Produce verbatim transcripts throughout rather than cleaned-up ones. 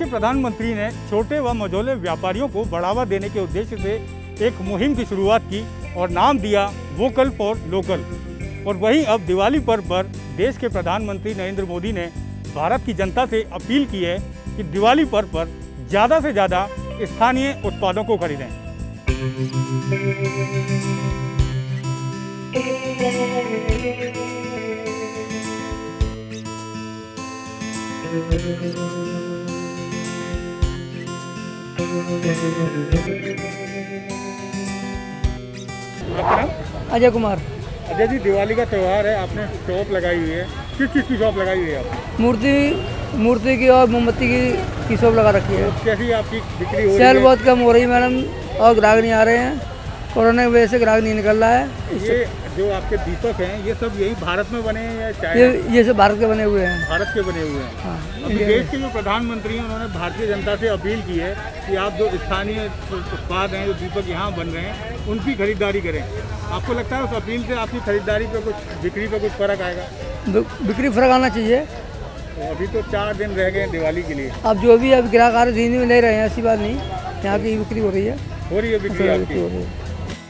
प्रधानमंत्री ने छोटे व मझोले व्यापारियों को बढ़ावा देने के उद्देश्य से एक मुहिम की शुरुआत की और नाम दिया वोकल फॉर लोकल। और वहीं अब दिवाली पर्व पर देश के प्रधानमंत्री नरेंद्र मोदी ने भारत की जनता से अपील की है कि दिवाली पर्व पर ज़्यादा से ज़्यादा स्थानीय उत्पादों को खरीदें। अजय कुमार। अजय जी, दिवाली का त्यौहार है, आपने शॉप लगाई हुई है, किस चीज़ की शॉप लगाई हुई है आप? मूर्ति मूर्ति की और मोमबत्ती की की शॉप लगा रखी है। तो कैसी आपकी बिक्री हो रही है? सेल बहुत कम हो रही है मैडम, और ग्राहक नहीं आ रहे हैं। कोरोना की वजह से ग्राहक नहीं निकल रहा है। ये जो आपके दीपक हैं, ये सब यही भारत में बने हैं या चाइना? ये ये सब भारत के बने हुए हैं। भारत के बने हुए हैं। हाँ, अभी देश के जो प्रधानमंत्री हैं, उन्होंने भारतीय जनता से अपील की है कि आप जो स्थानीय उत्पाद हैं, जो दीपक यहाँ बन रहे हैं, उनकी खरीदारी करें। आपको लगता है उस अपील से आपकी खरीदारी पे कुछ, बिक्री पे कुछ फर्क आएगा? बिक्री फर्क आना चाहिए। तो अभी तो चार दिन रह गए दिवाली के लिए। अब जो भी अब ग्राहक आ रहे दिन में ले रहे हैं, ऐसी बात नहीं, यहाँ की बिक्री हो रही है। हो रही है बिक्री आपकी? हो रही है।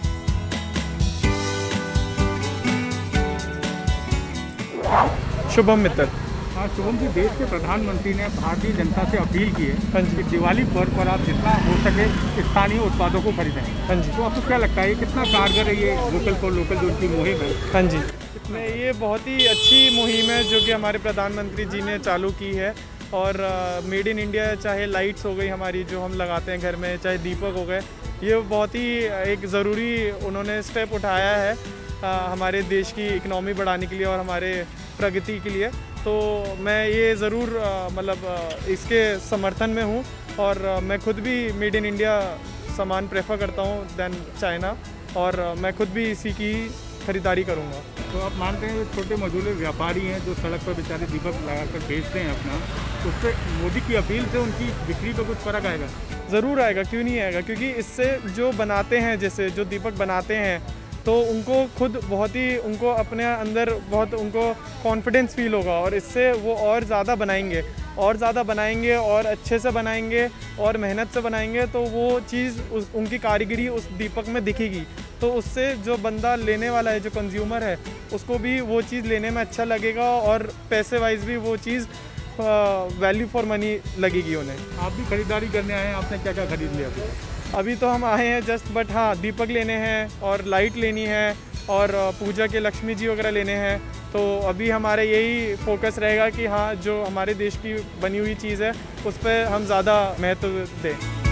शुभम मित्तल। हाँ शुभम जी, देश के प्रधानमंत्री ने भारतीय जनता से अपील की है कि दिवाली पर्व पर आप जितना हो सके स्थानीय उत्पादों को खरीदें। हाँ जी। तो आपको क्या लगता है कितना कारगर है ये वोकल फॉर लोकल जो उनकी मुहिम है? हाँ जी, मैं ये बहुत ही अच्छी मुहिम है जो कि हमारे प्रधानमंत्री जी ने चालू की है। और मेड इन इंडिया, चाहे लाइट्स हो गई हमारी जो हम लगाते हैं घर में, चाहे दीपक हो गए, ये बहुत ही एक ज़रूरी उन्होंने स्टेप उठाया है आ, हमारे देश की इकनॉमी बढ़ाने के लिए और हमारे प्रगति के लिए। तो मैं ये ज़रूर मतलब इसके समर्थन में हूँ, और मैं खुद भी मेड इन इंडिया सामान प्रेफर करता हूँ देन चाइना, और मैं खुद भी इसी की खरीदारी करूँगा। तो आप मानते हैं जो छोटे मझोले व्यापारी हैं जो सड़क पर बेचारे दीपक लगाकर बेचते हैं अपना, तो उससे मोदी की अपील से उनकी बिक्री पर कुछ फ़र्क आएगा? ज़रूर आएगा, क्यों नहीं आएगा, क्योंकि इससे जो बनाते हैं, जैसे जो दीपक बनाते हैं, तो उनको खुद बहुत ही उनको अपने अंदर बहुत उनको कॉन्फिडेंस फील होगा, और इससे वो और ज़्यादा बनाएंगे और ज़्यादा बनाएंगे और अच्छे से बनाएंगे और मेहनत से बनाएंगे, तो वो चीज़ उस उनकी कारीगरी उस दीपक में दिखेगी। तो उससे जो बंदा लेने वाला है, जो कंज्यूमर है, उसको भी वो चीज़ लेने में अच्छा लगेगा, और पैसे वाइज भी वो चीज़ वैल्यू फॉर मनी लगेगी उन्हें। आप भी खरीदारी करने आए हैं, आपने क्या क्या खरीद लिया अभी? अभी तो हम आए हैं जस्ट, बट हाँ दीपक लेने हैं और लाइट लेनी है और पूजा के लक्ष्मी जी वगैरह लेने हैं। तो अभी हमारे यही फोकस रहेगा कि हाँ जो हमारे देश की बनी हुई चीज़ है उस पर हम ज़्यादा महत्व दें।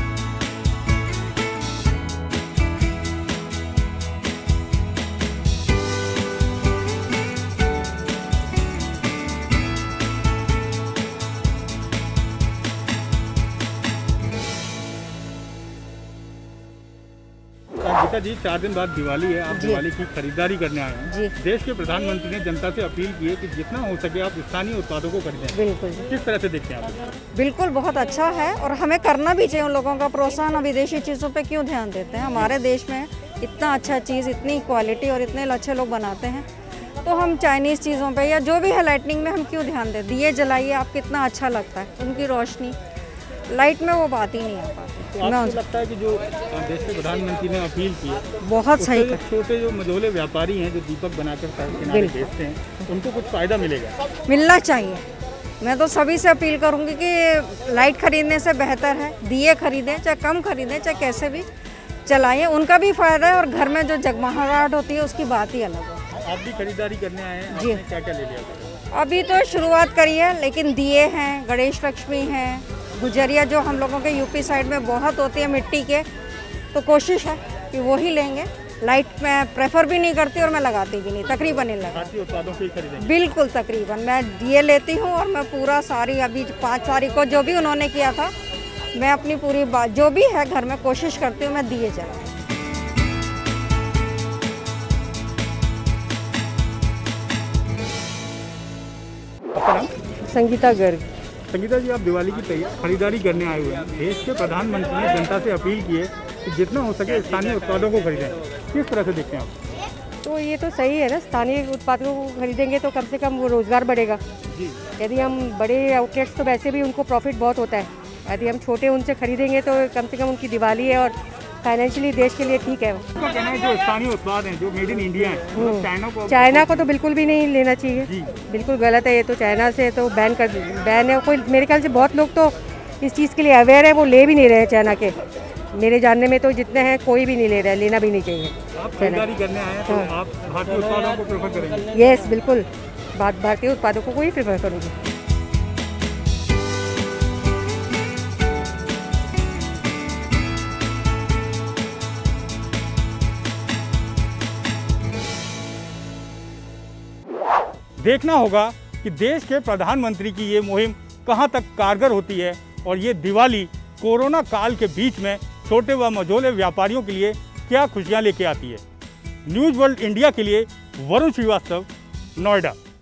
गीता जी, चार दिन बाद दिवाली है, आप दिवाली की खरीदारी करने आए हैं। देश के प्रधानमंत्री ने जनता से अपील की है कि जितना हो सके आप स्थानीय उत्पादों को खरीदें। बिल्कुल। किस तरह से देखते हैं आप? बिल्कुल, बहुत अच्छा है, और हमें करना भी चाहिए उन लोगों का प्रोत्साहन। विदेशी चीज़ों पे क्यों ध्यान देते हैं? हमारे देश में इतना अच्छा चीज़, इतनी क्वालिटी और इतने अच्छे लोग बनाते हैं, तो हम चाइनीज़ चीज़ों पे या जो भी है लाइटनिंग में हम क्यों ध्यान दें? दिए जलाइए, आप कितना अच्छा लगता है, उनकी रोशनी, लाइट में वो बात ही नहीं आ पाती। तो आपको लगता है कि जो देश के प्रधानमंत्री ने अपील की है, बहुत सही, जो छोटे जो मझोले व्यापारी हैं जो दीपक बनाकर सड़क किनारे बेचते हैं, उनको कुछ फ़ायदा मिलेगा? मिलना चाहिए। मैं तो सभी से अपील करूंगी कि लाइट खरीदने से बेहतर है दिए खरीदें, चाहे कम खरीदें, चाहे कैसे भी चलाएं, उनका भी फ़ायदा है, और घर में जो जगमगाहट होती है उसकी बात ही अलग है। आप भी खरीदारी करने आए हैं, जी। क्या क्या ले लिया? अभी तो शुरुआत करी है, लेकिन दिए हैं, गणेश लक्ष्मी हैं, गुजरिया जो हम लोगों के यूपी साइड में बहुत होती है मिट्टी के, तो कोशिश है कि वो ही लेंगे। लाइट मैं प्रेफर भी नहीं करती और मैं लगाती भी नहीं, तकरीबन नहीं लगाती। उत्पादों से ही खरीदेंगे? बिल्कुल, तकरीबन मैं दिए लेती हूँ, और मैं पूरा सारी अभी पाँच तारीख को जो भी उन्होंने किया था, मैं अपनी पूरी बात जो भी है घर में कोशिश करती हूँ मैं दिए जलाऊँ। संगीता गर्ग। संगीता जी, आप दिवाली की तैयारी खरीदारी करने आए हुए हैं। देश के प्रधानमंत्री ने जनता से अपील की है कि जितना हो सके स्थानीय उत्पादों को खरीदें। किस तरह से देखते हैं आप? तो ये तो सही है ना, स्थानीय उत्पादों को खरीदेंगे तो कम से कम वो रोज़गार बढ़ेगा जी। यदि हम बड़े आउटलेट्स, तो वैसे भी उनको प्रॉफिट बहुत होता है, यदि हम छोटे उनसे खरीदेंगे तो कम से कम उनकी दिवाली है और फाइनेंशियली देश के लिए ठीक है। आपका कहना है जो स्थानीय उत्पाद हैं जो मेड इन इंडिया हैं, मतलब चाइना को चाइना को तो बिल्कुल भी नहीं लेना चाहिए, बिल्कुल गलत है ये तो। चाइना से तो बैन कर बैन है। कोई मेरे ख्याल से बहुत लोग तो इस चीज़ के लिए अवेयर है, वो ले भी नहीं रहे हैं चाइना के। मेरे जानने में तो जितने हैं कोई भी नहीं ले रहा है, लेना भी नहीं चाहिए। आप खरीदारी करने आए हैं तो आप भारतीय उत्पादों को प्रेफर करेंगे? यस, बिल्कुल बात भारतीय उत्पादों को ही प्रेफर करूँगी। देखना होगा कि देश के प्रधानमंत्री की ये मुहिम कहां तक कारगर होती है और ये दिवाली कोरोना काल के बीच में छोटे व मझोले व्यापारियों के लिए क्या खुशियां लेके आती है। न्यूज़ वर्ल्ड इंडिया के लिए वरुण श्रीवास्तव, नोएडा।